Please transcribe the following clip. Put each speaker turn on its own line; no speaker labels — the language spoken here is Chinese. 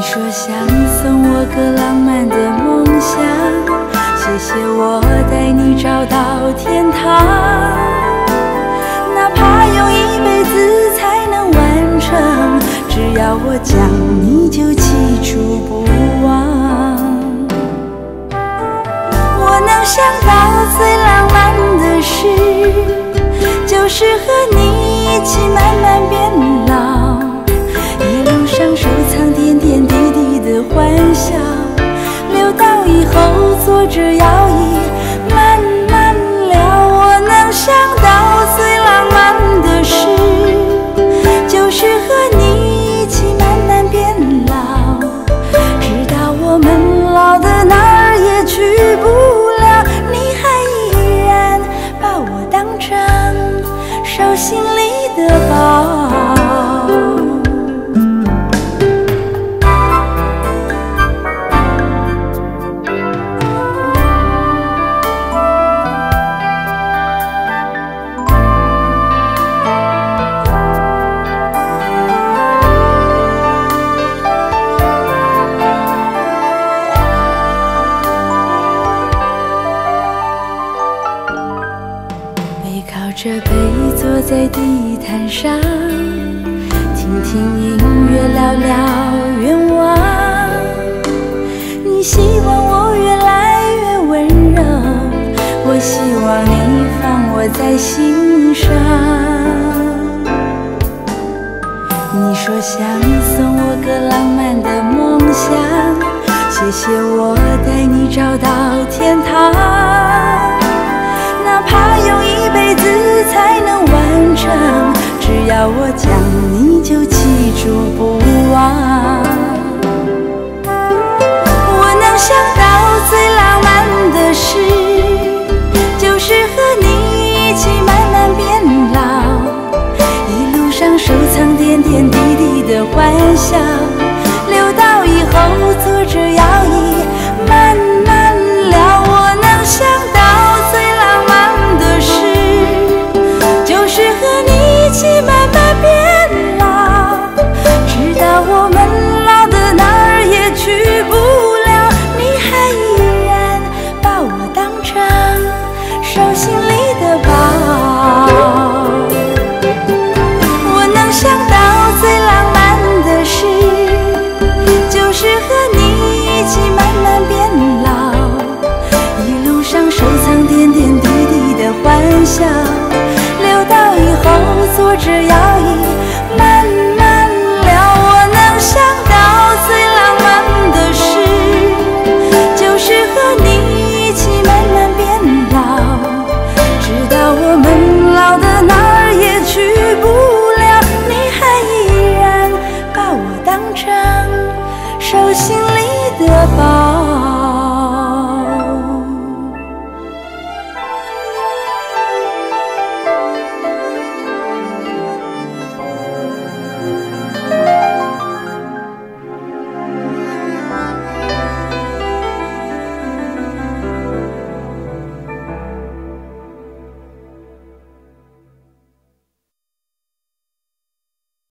说想送我个浪漫的梦想，谢谢我带你找到天堂，哪怕用一辈子才能完成，只要我讲你就记住不忘。我能想到最浪漫的事，就是和你一起慢慢变老，一路上收藏点点滴滴的欢笑，留到以后坐着摇椅慢慢聊。我能想到最浪漫的事，就是和你一起慢慢变老，直到我们老的哪儿也去不了，你还依然把我当成手心里的宝。这杯坐在地毯上，听听音乐，聊聊愿望。你希望我越来越温柔，我希望你放我在心上。你说想送我个浪漫的梦想，谢谢我带你找到天堂，哪怕用一辈子才能完成，只要我讲你就记住不忘。我能想到最浪漫的事，就是和你一起慢慢变老，一路上收藏点点滴滴的欢笑，留到以后坐着摇椅慢慢聊。我能想到最浪漫的事，就是和你一起慢慢变老，直到我们老的哪儿也去不了，你还依然把我当成手心里的宝。我能想到最浪漫的事，就是和你一起慢慢变老，一路上收藏点点滴滴的欢笑，留到以后坐着摇椅慢慢聊。我能想到最浪漫的事，就是和你一起慢慢变老，直到我们老的哪儿也去不了，你还依然把我当成手心里的宝。